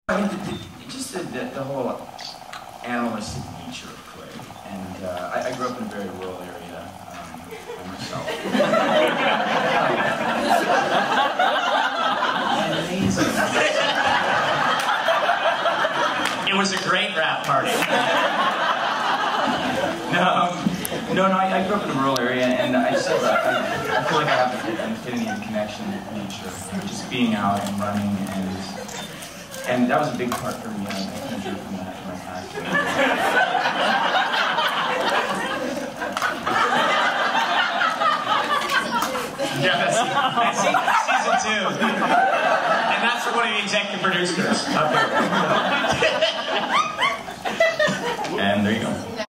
I mean, just the whole animalistic nature of clay. And I grew up in a very rural area by myself. Amazing. It was a great rap party. No, I grew up in a rural area, and I feel like I have an affinity and connection with nature, just being out and running, and that was a big part for me. I kind of drew from that in my past. Yeah, that's season 2. And that's one of the executive producers up there. And there you go.